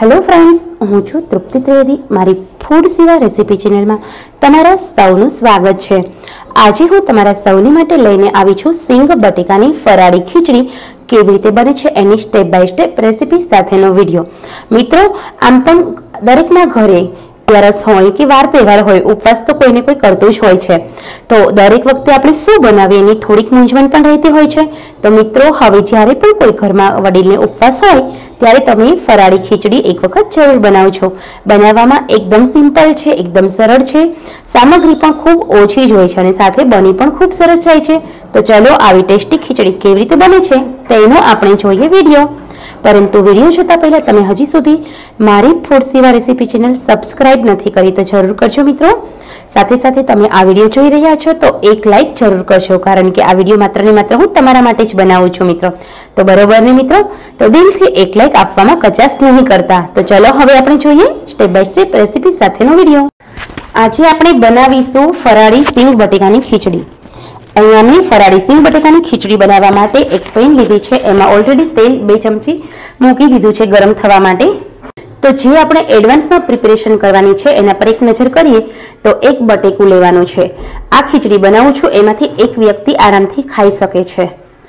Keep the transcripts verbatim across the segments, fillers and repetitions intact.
Hello friends, हूँ छू तृप्ति त्रिवेदी। मारी फूड सेवा रेसिपी चेनल में तमारा सौનું स्वागत है। आज हूँ तमारा सौनी माटे लईने आवी छूं सींग बटेकानी फराળી खीचड़ी केवी रीते बने छे एनी स्टेप बाय स्टेप रेसिपी साथेनो विडियो। मित्रों, आम पण दरेकना घरे अगियारस होय के वार तहेवार होय उपवास तो कोई ने कोई करतो ज होय छे, तो दरेक वखते आपणे शुं बनावीए एनी थोड़ीक मूंझवण पण रहती होय छे। तो मित्रों, हवे ज्यारे पण कोई घरमां वडीलने उपवास होय त्यारे तमे फराળી खीचड़ी एक वखत जरूर बनावजो। बनाववामां एकदम सिंपल छे, एकदम सरळ छे, सामग्री पण खूब ओછી ज होय छे अने साथे बनी पण खूब सरस जाय छे। तो चलो आवी टेस्टी खीचड़ी केवी रीते बने छे तेनो आपणे जोईए विडियो। परंतु विडियो जोता पहला तमे हजी सुधी मारी फूड सेवा रेसिपी चेनल सब्सक्राइब नहीं करी तो जरूर करजो मित्रों। साथे साथे तमे आ विडियो जोई रह्या छो तो एक लाइक जरूर करजो, कारण के आ विडियो मात्र ने मात्र हूँ तमारा माटे ज बनावुं छुं मित्रों। तो बरोबर ने मित्रों, तो दिलथी एक लाइक आपवामां कचाश नहीं करता। तो चलो हवे आपणे जोईए स्टेप बाय स्टेप रेसिपी साथेनो विडियो। आजे आपणे बनावीशुं फराળી सींग बटेकानी खीचड़ी। अहींया मैं फराળી सींग बटेकानी खीचड़ी बनाववा माटे एक पेन लीधी छे, एमां ऑलरेडी तेल बे चमची मूकी दीधुं छे गरम थवा माटे। तो जे आपणे एडवांस में प्रिपरेशन करवानी छे एना पर एक नजर करीए तो एक बटेकू लेवानुं छे। आ खीचड़ी बनावुं छुं एमांथी एक व्यक्ति आरामथी खाई शके छे।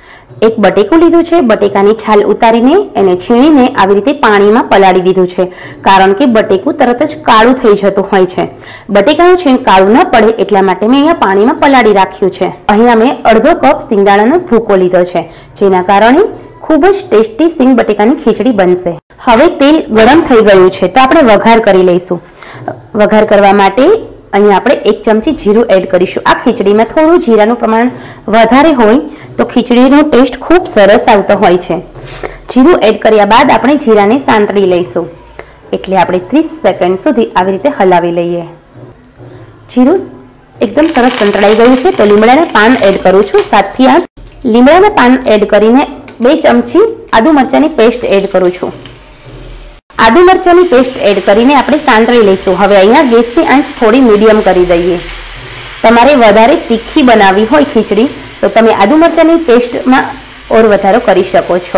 एक बटेकू लीधुं छे, बटेकानी छाल उतारीने एने छीणीने आवी रीते पाणीमां पलाળી दीधुं छे, कारण के बटेकू तरत ज काळुं थई जतुं होय छे। बटेकानुं छीण काळुं न पड़े એટલા માટે મેં અહીંયા પાણીમાં પલાળી રાખ્યું છે। અહીંયા મેં અડધો કપ સિંગદાણાનો ભૂકો લીધો છે, જેના કારણે खूब ज टेस्टी सींग बटेकानी खीचड़ी बनशे। हवे तेल गरम थई गयुं छे तो आपणे वघार करी लईशुं। वघार करवा माटे अहींया आपणे एक चमची जीरुं एड करीशुं। आ खीचड़ीमां थोडुं जीरानुं प्रमाण वधारे होय तो खीचड़ीनो टेस्ट खूब सरस आवतो होय छे। जीरुं एड कर्या बाद आपणे जीराने सांतળી लईशुं, એટલે આપણે ત્રીસ સેકન્ડ સુધી આવી રીતે હલાવી લઈએ। જીરું એકદમ સરસ સંતળાઈ ગયું છે તો લીમડાના પાન એડ કરું છું। સાતથી આઠ લીમડાના પાન એડ કરીને બે ચમચી આદુ મરચાની પેસ્ટ એડ કરું છું। આદુ મરચાની પેસ્ટ એડ કરીને આપણે સાંતળી લઈશું। હવે અહીંયા ગેસની આંચ થોડી મીડિયમ કરી દઈએ। તમારે વધારે તીખી બનાવવી હોય ખીચડી તો તમે આદુ મરચાની પેસ્ટમાં ઓર વધારો કરી શકો છો।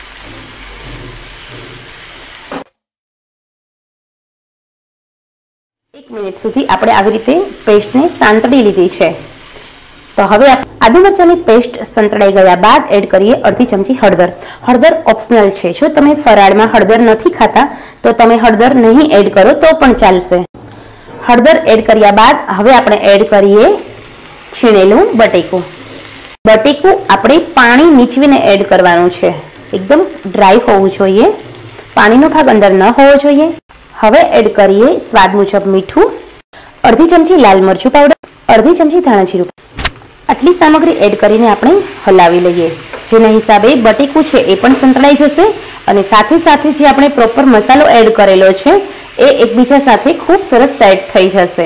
એક મિનિટ સુધી આપણે આવી રીતે પેસ્ટને સાંતળી લીધી છે। तो हवे आदू मरचानी पेस्ट संतळाई गया बाद एड करिए अर्धी चमची हळदर। हळदर ऑप्शनल छे, जो तमे फराळमां हळदर नथी खाता तो तमे हळदर नहीं एड करो तो पण चालशे। हळदर एड कर्या बाद हवे आपणे एड करिए छीणेलुं बटेकू। बटेकू आपणे पाणी नीचवीने एड करवानुं छे, एकदम ड्राय होवुं जोईए, पाणीनो भाग अंदर न होवो जोईए। हवे एड करिए स्वाद मुजब मीठुं, अर्धी चमची लाल मरचुं पाउडर, अर्धी चमची धाणा जीरुं। आटली सामग्री एड करीने आपणे हलावी लईए, जेना हिसाबे बटेकू छे ए पण संतळाई जशे अने साथे साथे जे आपणे प्रोपर मसालो एड करेलो छे ए एकबीजा साथे खूब सरस सेट थई जशे।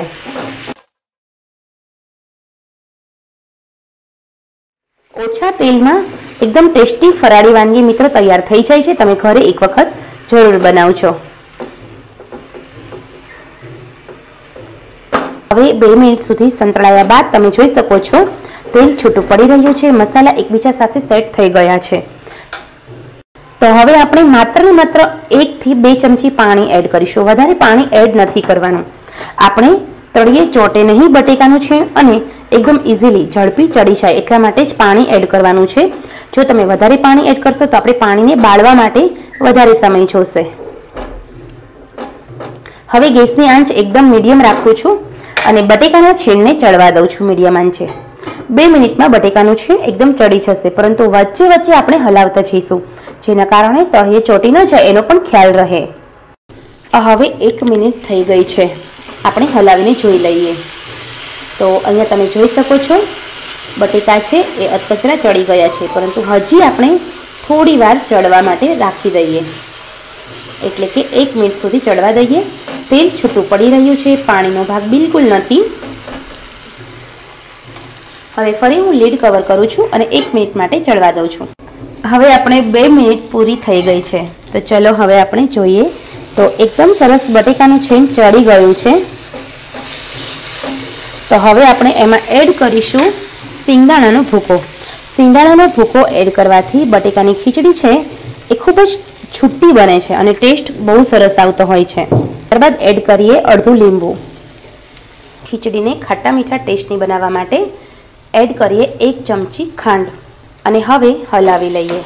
ओछा तेलमां एकदम टेस्टी फराળી वानगी मित्र तैयार थई जाय छे। तमे घरे एक वखत जरूर बनावजो। हवे બે મિનિટ સુધી સંતળાયા બાદ તમે જોઈ શકો છો तेल छूटू पड़ी रह्यु छे, मसाला एकबीजा साथे सेट थई गया छे। तो हवे आपणे मात्र ने मात्र एक थी बे चमची पाणी एड करीशुं, वधारे पाणी एड नथी करवानुं। आपणे तळिये ચોટે नहीं बटेकानुं छीण अने एकदम इजीली झड़पी चढ़ी जाय એટલા માટે જ पाणी एड करवानुं छे। जो तमे वधारे पाणी एड करशो तो आपणे पाणीने बाळवा माटे वधारे समय जोईशे। हवे गैसनी आंच एकदम मीडियम राखुं छुं अने बटेकाना छीणने चढ़वा दઉં છું मीडियम आंचे। બે મિનિટમાં બટેકાનું છીણ એકદમ ચડી જશે, પરંતુ વચ્ચે વચ્ચે આપણે હલાવતા જઈશું, જેના કારણે તળિયે ચોટી ન જાય એનો પણ ખ્યાલ રહે। હવે એક મિનિટ થઈ ગઈ છે, આપણે હલાવીને જોઈ લઈએ। તો અહીંયા તમે જોઈ શકો છો બટેકા છે એ અધકચરા ચડી ગયા છે, પરંતુ હજી આપણે થોડી વાર ચડવા માટે રાખી દઈએ, એટલે કે એક મિનિટ સુધી ચડવા દઈએ। તેલ છૂટું પડી રહ્યું છે, પાણીનો ભાગ બિલકુલ નથી। હવે ફરી હું લીડ કવર કરું છું અને એક મિનિટ માટે ચડવા દઉં છું। હવે આપણે બે મિનિટ પૂરી થઈ ગઈ છે, તો ચલો હવે આપણે જોઈએ તો એકદમ સરસ બટેકાનું છીણ ચડી ગયું છે। તો હવે આપણે એમાં એડ કરીશું સિંગદાણાનો ભૂકો। સિંગદાણાનો ભૂકો એડ કરવાથી બટેકાની ખીચડી છે એ ખૂબ જ છૂટી બને છે અને ટેસ્ટ બહુ સરસ આવતો હોય છે। ત્યારબાદ એડ કરીએ અડધું લીંબુ। ખીચડીને ખાટા મીઠા ટેસ્ટની બનાવવા માટે એડ કરીએ એક ચમચી ખાંડ અને હવે હલાવી લઈએ।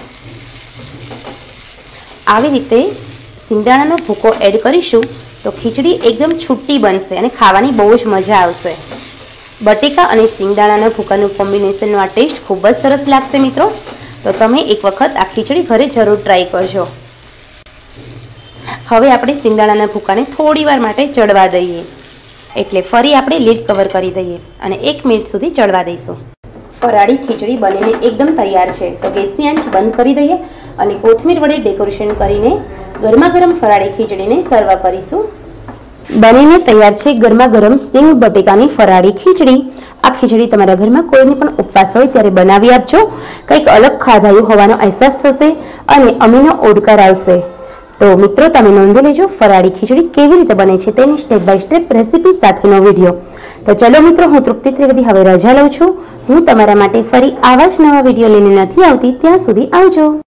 આવી રીતે સિંગદાણાનો ભૂકો એડ કરીશું તો ખીચડી એકદમ છૂટી બનશે અને ખાવાની બહુ જ મજા આવશે। બટેકા અને સિંગદાણાના ભૂકાનું કોમ્બિનેશનનો આ ટેસ્ટ ખૂબ જ સરસ લાગશે મિત્રો। તો તમે એક વખત આ ખીચડી ઘરે જરૂર ટ્રાય કરજો। હવે આપણે સિંગદાણાના ભૂકાને થોડી વાર માટે ચડવા દઈએ, એટલે ફરી આપણે લીડ કવર કરી દઈએ અને એક મિનિટ સુધી ચડવા દઈશું। ફરાળી ખીચડી બનીને એકદમ તૈયાર છે, તો ગેસની આંચ બંધ કરી દઈએ અને કોથમીર વડે ડેકોરેશન કરીને ગરમા ગરમ ફરાળી ખીચડીને સર્વ કરીશું। બનીને તૈયાર છે ગરમા ગરમ સિંગ બટેકાની ફરાળી ખીચડી। આ ખીચડી તમારા ઘરમાં કોઈને પણ ઉપવાસ હોય ત્યારે બનાવી આપજો, કંઈક અલગ ખાધાયું હોવાનો અહેસાસ થશે અને અમીનો ઓડકાર આવશે। તો મિત્રો તમે નોંધી લેજો ફરાળી ખીચડી કેવી રીતે બને છે તેની સ્ટેપ બાય સ્ટેપ રેસીપી સાથેનો વિડીયો। તો ચલો મિત્રો, હું તૃપ્તિ ત્રિવેદી હવે રજા લઉં છું। હું તમારા માટે ફરી આવા જ નવા વિડીયો લઈને નથી આવતી, ત્યાં સુધી આવજો।